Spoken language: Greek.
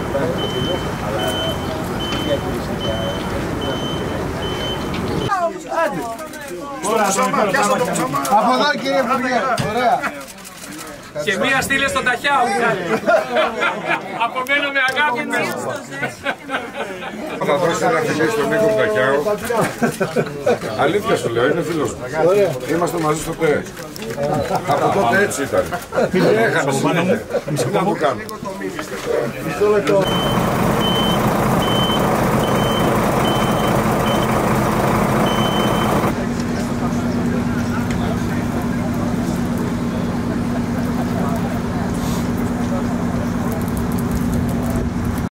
Από εδώ κύριε Υπουργέ, ωραία. Και μία στείλε στον Ταχιάο. Απομένω με αγάπη. Θα δώσει ένα φιλί στον Νίκο Ταχιάο. Αλήθεια σου λέω, είναι φίλος μου. Είμαστε μαζί στο ΤΕ. Από τότε έτσι ήταν. Έχανε συνέχεια. Τι να του κάνω.